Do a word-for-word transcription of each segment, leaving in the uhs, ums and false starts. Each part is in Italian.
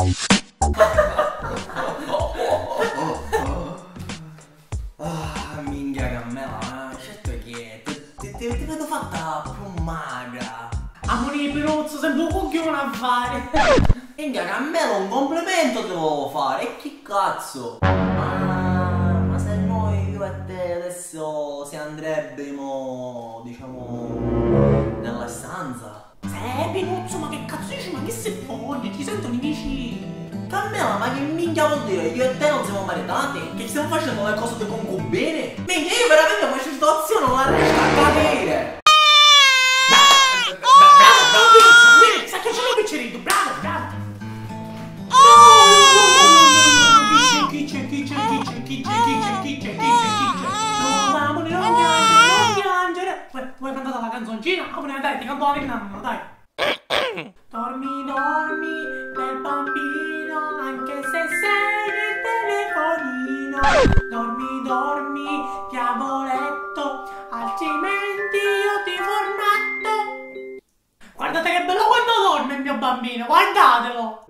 Ah, minchia Carmela, certo che ti vedo fatta più magra. Amore Pirozzo, sei un coglione a fare. Minchia Carmela, un complimento ti volevo fare, e che cazzo? Ah, ma se noi io e te adesso si andrebbimo, diciamo, nella stanza? Eh, Pinuzzo, ma che cazzo dici? Ma che se fogli? Ti sentono i vicini. Carmela, ma che minchia vuol dire? Io e te non siamo maritati? Che stiamo facendo le cose di concubine? Minchia, io veramente questa situazione non la riesco a capire! Bravo, bravo, Pinuzzo, sa che ce l'ho piccerito, bravo, bravo. Chi c'è, chi c'è, chi c'è, chi c'è, chi c'è, chi c'è, chi c'è, chi c'è. No, amore, non piangere, non piangere. Vuoi, vuoi cantare la canzoncina? Amore, dai, ti canto la vernana, dai. Dormi, dormi, bel bambino, anche se sei nel telefonino. Dormi, dormi, diavoletto, altrimenti io ti formatto. Guardate che bello quando dorme il mio bambino, guardatelo.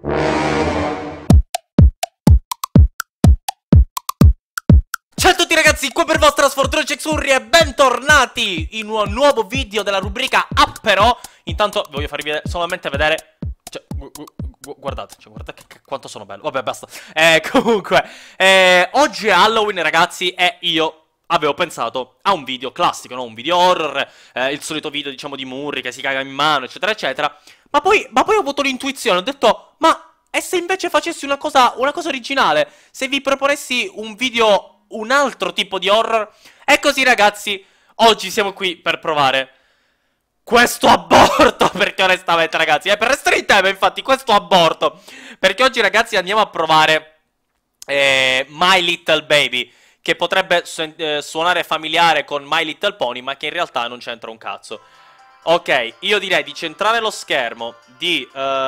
Ciao a tutti ragazzi, qua per vostra sfortuna Cexurri e bentornati in un nuovo video della rubrica App però. Intanto voglio farvi vedere, solamente vedere, cioè, gu gu gu guardate, cioè, guardate che, che, quanto sono bello. Vabbè, basta. Eh, comunque, eh, oggi è Halloween ragazzi e io avevo pensato a un video classico, no? Un video horror, eh, il solito video diciamo di Murray che si caga in mano, eccetera, eccetera. Ma poi, ma poi ho avuto l'intuizione, ho detto, ma e se invece facessi una cosa, una cosa originale? Se vi proponessi un video, un altro tipo di horror? E così ragazzi, oggi siamo qui per provare questo aborto, perché onestamente ragazzi, è per restare in tema infatti, questo aborto, perché oggi ragazzi andiamo a provare eh, My Little Baby, che potrebbe su eh, suonare familiare con My Little Pony, ma che in realtà non c'entra un cazzo. Ok, io direi di centrare lo schermo, di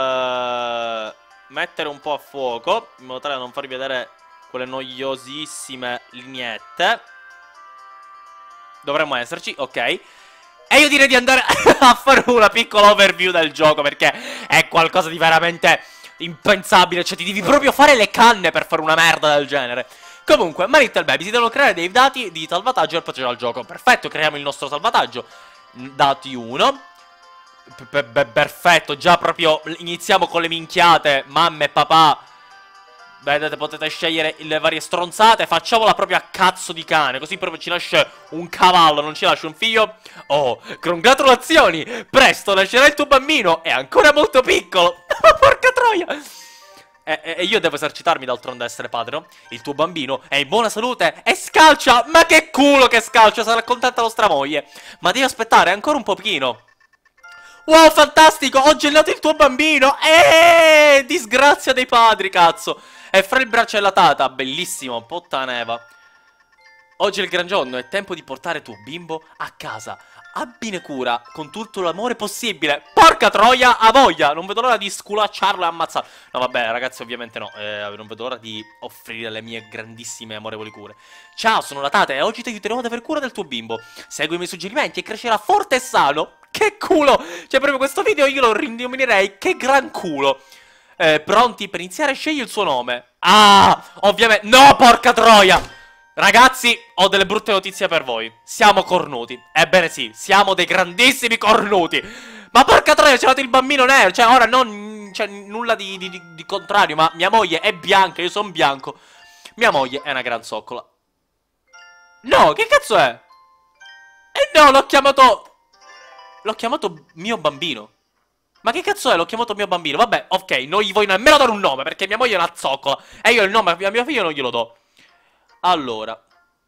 uh, mettere un po' a fuoco, in modo tale da non farvi vedere quelle noiosissime lineette. Dovremmo esserci, ok. E io direi di andare a fare una piccola overview del gioco, perché è qualcosa di veramente impensabile. Cioè ti devi proprio fare le canne per fare una merda del genere. Comunque, My Little Baby, si devono creare dei dati di salvataggio per procedere al gioco. Perfetto, creiamo il nostro salvataggio. Dati uno. Perfetto, già proprio iniziamo con le minchiate. Mamma e papà, vedete, potete scegliere le varie stronzate. Facciamola proprio a cazzo di cane, così proprio ci nasce un cavallo, non ci nasce un figlio. Oh, congratulazioni, presto nascerà il tuo bambino, è ancora molto piccolo. Porca troia. E, e io devo esercitarmi d'altronde a essere padre, no? Il tuo bambino è in buona salute e scalcia. Ma che culo che scalcia, sarà contenta nostra moglie. Ma devi aspettare ancora un pochino. Wow, fantastico, oggi è nato il tuo bambino. Eeeh, disgrazia dei padri, cazzo. E fra il braccio e la tata, bellissimo, puttaneva. Oggi è il gran giorno, è tempo di portare tuo bimbo a casa. Abbine cura, con tutto l'amore possibile. Porca troia, a voglia. Non vedo l'ora di sculacciarlo e ammazzarlo. No vabbè ragazzi, ovviamente no, eh, non vedo l'ora di offrire le mie grandissime e amorevoli cure. Ciao, sono la tata e oggi ti aiuterò ad aver cura del tuo bimbo. Segui i miei suggerimenti e crescerà forte e sano. Che culo. Cioè proprio questo video io lo rindominerei che gran culo. Eh, pronti per iniziare? Scegli il suo nome. Ah, ovviamente. No, porca troia. Ragazzi, ho delle brutte notizie per voi. Siamo cornuti. Ebbene sì, siamo dei grandissimi cornuti. Ma porca troia, c'è nato il bambino nero. Cioè, ora non c'è nulla di, di, di, di contrario, ma mia moglie è bianca, io sono bianco. Mia moglie è una gran zoccola. No, che cazzo è? Eh no, l'ho chiamato... L'ho chiamato mio bambino. Ma che cazzo è? L'ho chiamato mio bambino. Vabbè, ok, non gli voglio nemmeno dare un nome, perché mia moglie è una zoccola. E io il nome a mio figlio non glielo do. Allora.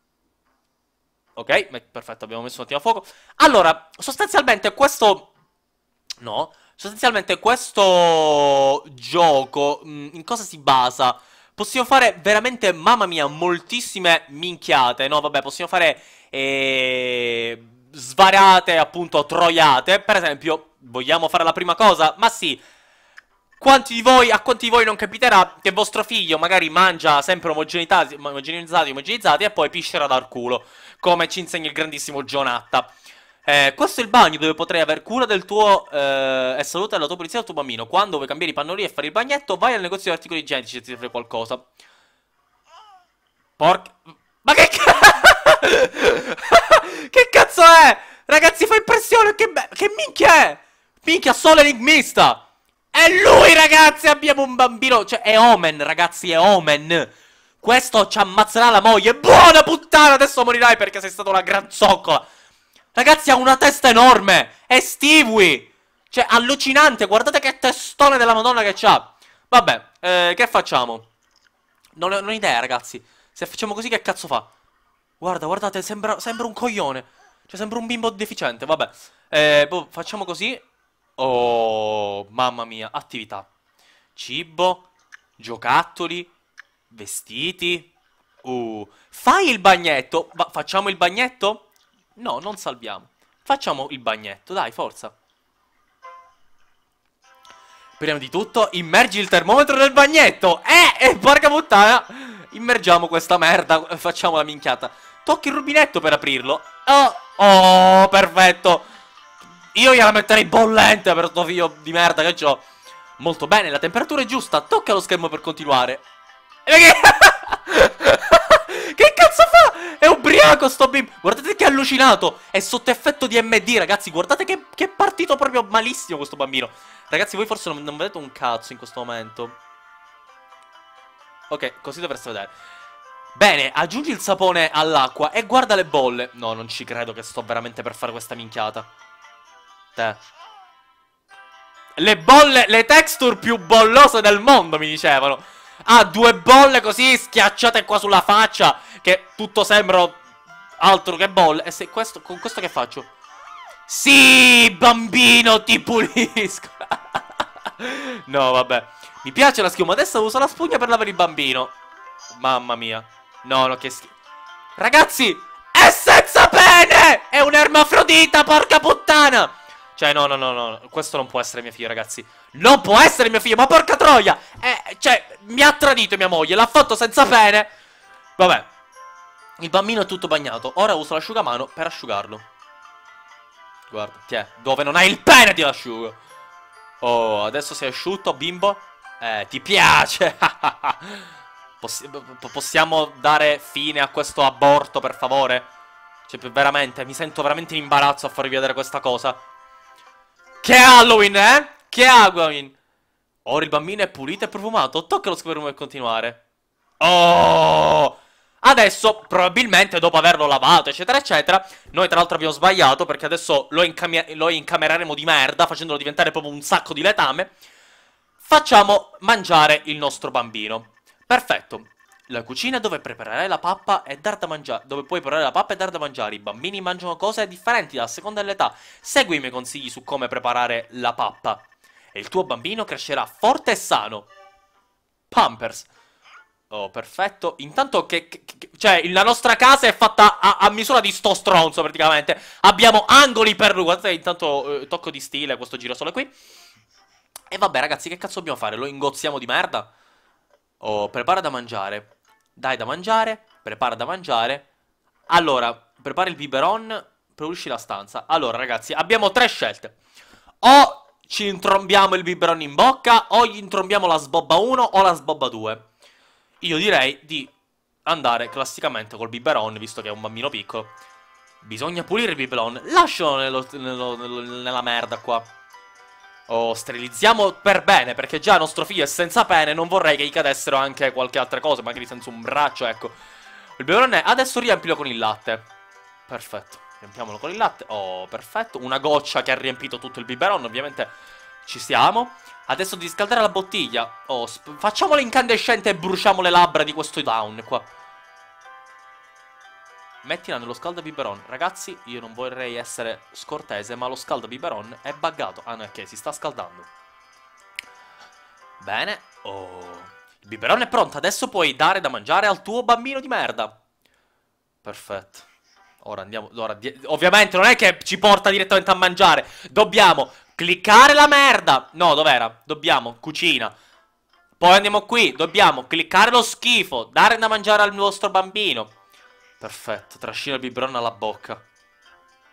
Ok, perfetto, abbiamo messo un attimo a fuoco. Allora, sostanzialmente questo... No, sostanzialmente questo gioco mh, in cosa si basa? Possiamo fare veramente, mamma mia, moltissime minchiate. No, vabbè, possiamo fare... Eh... svariate, appunto, troiate. Per esempio, vogliamo fare la prima cosa? Ma sì. Quanti di voi, a quanti di voi non capiterà che vostro figlio magari mangia sempre omogenizzati, omogenizzati, omogenizzati e poi piscerà dal culo, come ci insegna il grandissimo Gionatta. Eh, questo è il bagno dove potrai aver cura del tuo eh, e salute della tua pulizia del tuo bambino. Quando vuoi cambiare i pannolini e fare il bagnetto, vai al negozio di articoli igienici se ti serve qualcosa. Porca... Ma che cazzo... Che cazzo è? Ragazzi, fa impressione, che, be... che minchia è? Minchia, solo enigmista. È lui, ragazzi, abbiamo un bambino. Cioè, è Omen, ragazzi, è Omen. Questo ci ammazzerà la moglie. Buona puttana, adesso morirai perché sei stata una gran zoccola. Ragazzi, ha una testa enorme. È Stewie. Cioè, allucinante. Guardate che testone della Madonna che c'ha. Vabbè, eh, che facciamo? Non, non ho idea, ragazzi. Se facciamo così, che cazzo fa? Guarda, guardate, sembra, sembra un coglione. Cioè, sembra un bimbo deficiente. Vabbè, eh, boh, facciamo così. Oh, mamma mia. Attività. Cibo. Giocattoli. Vestiti. Uh, fai il bagnetto. Ma facciamo il bagnetto? No, non salviamo. Facciamo il bagnetto, dai, forza. Prima di tutto, immergi il termometro nel bagnetto. Eh, eh, porca puttana. Immergiamo questa merda. Facciamo la minchiata. Tocchi il rubinetto per aprirlo. Oh, oh, perfetto. Io gliela metterei bollente per sto figlio di merda che c'ho. Molto bene, la temperatura è giusta. Tocca lo schermo per continuare. Che cazzo fa? È ubriaco sto bimbo. Guardate che allucinato. È sotto effetto di M D, ragazzi. Guardate che, che è partito proprio malissimo questo bambino. Ragazzi, voi forse non, non vedete un cazzo in questo momento. Ok, così dovreste vedere. Bene, aggiungi il sapone all'acqua e guarda le bolle. No, non ci credo che sto veramente per fare questa minchiata. Te. Le bolle, le texture più bollose del mondo, mi dicevano. Ah, due bolle così schiacciate qua sulla faccia, che tutto sembra altro che bolle. E se questo, con questo che faccio? Sì, bambino, ti pulisco. No, vabbè. Mi piace la schiuma. Adesso uso la spugna per lavare il bambino. Mamma mia. No, no, che schifo. Ragazzi, è senza pene! È un'ermafrodita, porca puttana! Cioè, no, no, no, no. Questo non può essere mio figlio, ragazzi. Non può essere mio figlio, ma porca troia! Eh, cioè, mi ha tradito mia moglie. L'ha fatto senza pene. Vabbè. Il bambino è tutto bagnato. Ora uso l'asciugamano per asciugarlo. Guarda, ti è. Dove non hai il pene ti asciugo. Oh, adesso sei asciutto, bimbo? Eh, ti piace? Possi possiamo dare fine a questo aborto, per favore? Cioè, veramente, mi sento veramente in imbarazzo a farvi vedere questa cosa. Che Halloween, eh? Che Halloween. Ora il bambino è pulito e profumato. Tocca lo schermo per continuare. Oh! Adesso, probabilmente, dopo averlo lavato, eccetera, eccetera, noi tra l'altro abbiamo sbagliato, perché adesso lo, lo incamereremo di merda, facendolo diventare proprio un sacco di letame. Facciamo mangiare il nostro bambino. Perfetto. La cucina è dove preparerai la pappa e dar da mangiare. Dove puoi preparare la pappa e dar da mangiare. I bambini mangiano cose differenti a seconda dell'età. Segui i miei consigli su come preparare la pappa. E il tuo bambino crescerà forte e sano. Pampers. Oh, perfetto. Intanto che, che, che cioè, la nostra casa è fatta a, a misura di sto stronzo, praticamente. Abbiamo angoli per lui. Guardate, intanto eh, tocco di stile questo girasole qui. E vabbè, ragazzi, che cazzo dobbiamo fare? Lo ingozziamo di merda? Oh, prepara da mangiare. Dai da mangiare. Prepara da mangiare. Allora, prepara il biberon. Pulisci la stanza. Allora, ragazzi, abbiamo tre scelte. O ci intrombiamo il biberon in bocca, o gli intrombiamo la sbobba uno o la sbobba due. Io direi di andare classicamente col biberon, visto che è un bambino piccolo. Bisogna pulire il biberon. Lascialo nello, nello, nello, nella merda qua. O sterilizziamo per bene, perché già nostro figlio è senza pene. Non vorrei che gli cadessero anche qualche altra cosa, magari senza un braccio, ecco. Il biberon è... Adesso riempilo con il latte. Perfetto. Riempiamolo con il latte. Oh, perfetto. Una goccia che ha riempito tutto il biberon, ovviamente ci siamo. Adesso di scaldare la bottiglia. Oh, facciamola incandescente e bruciamo le labbra di questo down qua. Mettila nello scaldabiberon. Ragazzi, io non vorrei essere scortese, ma lo scaldabiberon è buggato. Ah, no, ok, si sta scaldando. Bene. Oh, il biberon è pronto. Adesso puoi dare da mangiare al tuo bambino di merda. Perfetto. Ora andiamo... Ora, ovviamente non è che ci porta direttamente a mangiare. Dobbiamo cliccare la merda. No, dov'era? Dobbiamo, cucina. Poi andiamo qui. Dobbiamo cliccare lo schifo. Dare da mangiare al nostro bambino. Perfetto, trascina il biberon alla bocca.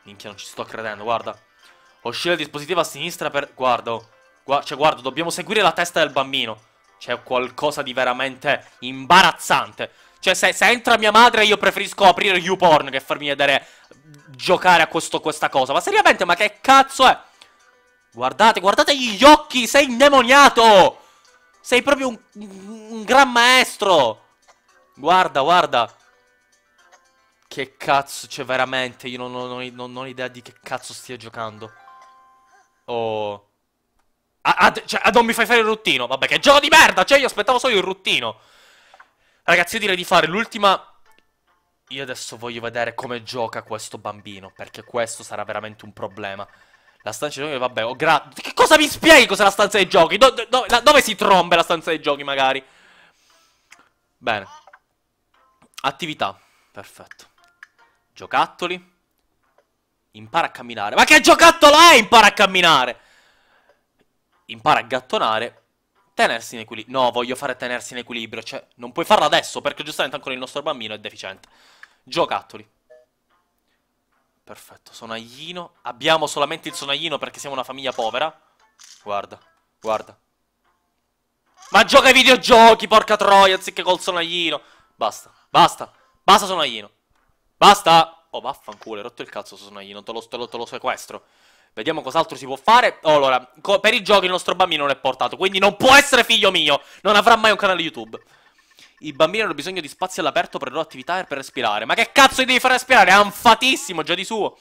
Minchia, non ci sto credendo, guarda. Oscilla il dispositivo a sinistra per... Guarda, oh. Gua cioè, guarda, dobbiamo seguire la testa del bambino. C'è qualcosa di veramente imbarazzante. Cioè, se, se entra mia madre, io preferisco aprire YouPorn che farmi vedere... giocare a questo, questa cosa. Ma seriamente, ma che cazzo è? Guardate, guardate gli occhi, sei indemoniato! Sei proprio un, un gran maestro! Guarda, guarda. Che cazzo, cioè veramente, io non, non, non, non, non ho idea di che cazzo stia giocando. Oh. Ah, ah, cioè, ah, non mi fai fare il ruttino. Vabbè, che gioco di merda, cioè io aspettavo solo il ruttino. Ragazzi, io direi di fare l'ultima... Io adesso voglio vedere come gioca questo bambino, perché questo sarà veramente un problema. La stanza dei giochi, vabbè, oh, gra... Che cosa mi spieghi cos'è la stanza dei giochi? Do do do dove si trombe la stanza dei giochi, magari? Bene. Attività. Perfetto. Giocattoli. Impara a camminare. Ma che giocattolo è? Impara a camminare. Impara a gattonare. Tenersi in equilibrio. No, voglio fare tenersi in equilibrio. Cioè, non puoi farlo adesso, perché giustamente ancora il nostro bambino è deficiente. Giocattoli. Perfetto, sonaglino. Abbiamo solamente il sonaglino perché siamo una famiglia povera. Guarda, guarda. Ma gioca ai videogiochi, porca troia, anziché col sonaglino. Basta, basta, basta sonaglino. Basta. Oh, vaffanculo, hai rotto il cazzo su sonaglino, te lo, te lo, te lo sequestro. Vediamo cos'altro si può fare. Oh, allora, per i giochi il nostro bambino non è portato, quindi non può essere figlio mio. Non avrà mai un canale YouTube. I bambini hanno bisogno di spazio all'aperto per le loro attività e per respirare. Ma che cazzo gli devi fare respirare? È anfatissimo già di suo.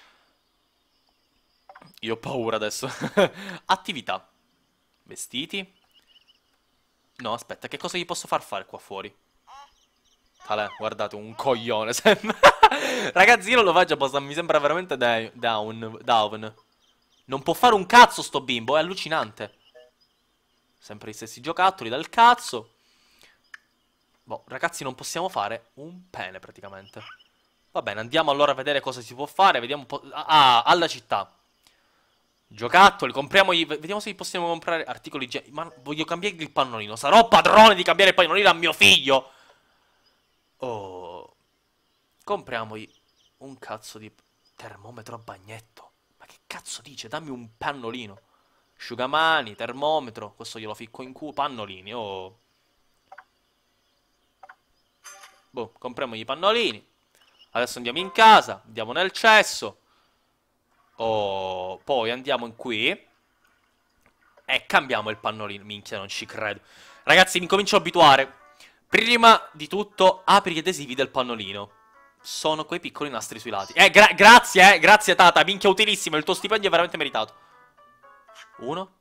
Io ho paura adesso. Attività. Vestiti. No, aspetta, che cosa gli posso far fare qua fuori? Alè, guardate, un coglione sembra. Ragazzi, io non lo faccio apposta, mi sembra veramente down, down. Non può fare un cazzo sto bimbo, è allucinante. Sempre gli stessi giocattoli dal cazzo. Boh, ragazzi, non possiamo fare un pene praticamente. Va bene, andiamo allora a vedere cosa si può fare. Vediamo un po'. Ah, alla città. Giocattoli, compriamogli. Vediamo se possiamo comprare articoli. Ma voglio cambiare il pannolino. Sarò padrone di cambiare il pannolino a mio figlio. Oh. Compriamogli un cazzo di termometro a bagnetto. Ma che cazzo dice? Dammi un pannolino. Asciugamani, termometro. Questo glielo ficco in culo. Pannolini, oh. Boh, compriamogli i pannolini. Adesso andiamo in casa. Andiamo nel cesso. Oh, poi andiamo in qui. E cambiamo il pannolino. Minchia, non ci credo. Ragazzi, mi comincio a abituare. Prima di tutto, apri gli adesivi del pannolino. Sono quei piccoli nastri sui lati. Eh, gra grazie, eh. Grazie, Tata. Minchia, utilissimo. Il tuo stipendio è veramente meritato. Uno.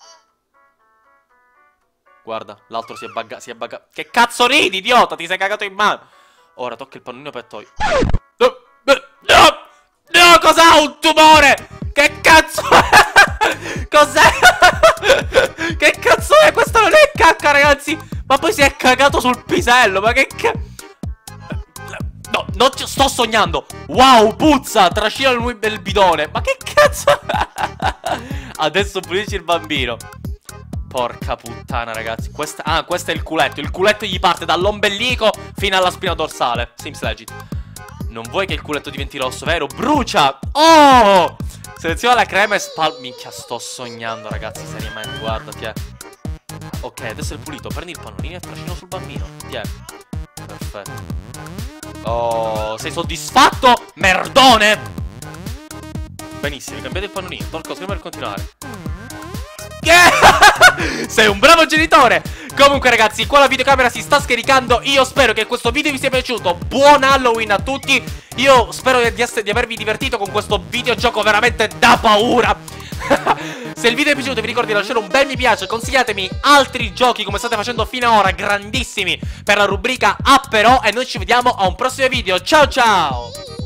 Guarda, l'altro si è buggato. Si è buggato. Che cazzo ridi, idiota? Ti sei cagato in mano. Ora tocca il pannolino per togliere. No, no, no, no, cos'ha un tumore? Che cazzo è? Cos'è? Che cazzo è? Questo non è cacca, ragazzi. Ma poi si è cagato sul pisello. Ma che cazzo? No, non ci sto sognando. Wow, puzza, trascina lui il bidone. Ma che cazzo? Adesso pulisci il bambino. Porca puttana, ragazzi. Questa... Ah, questo è il culetto. Il culetto gli parte dall'ombelico fino alla spina dorsale. Sims Legit. Non vuoi che il culetto diventi rosso, vero? Brucia! Oh! Seleziona la crema e spal... Minchia, sto sognando, ragazzi, seriamente. Guarda, ti è. Ok, adesso è pulito. Prendi il pannolino e trascino sul bambino. Ti è. Perfetto. Oh, sei soddisfatto? Merdone! Benissimo, cambiate il pannolino. Tolgo prima per continuare. Yeah! Sei un bravo genitore. Comunque, ragazzi, qua la videocamera si sta scaricando. Io spero che questo video vi sia piaciuto. Buon Halloween a tutti. Io spero di, di avervi divertito con questo videogioco veramente da paura. Se il video è piaciuto vi ricordo di lasciare un bel mi piace. Consigliatemi altri giochi come state facendo fino ad ora, grandissimi, per la rubrica Ah però. E noi ci vediamo a un prossimo video. Ciao ciao.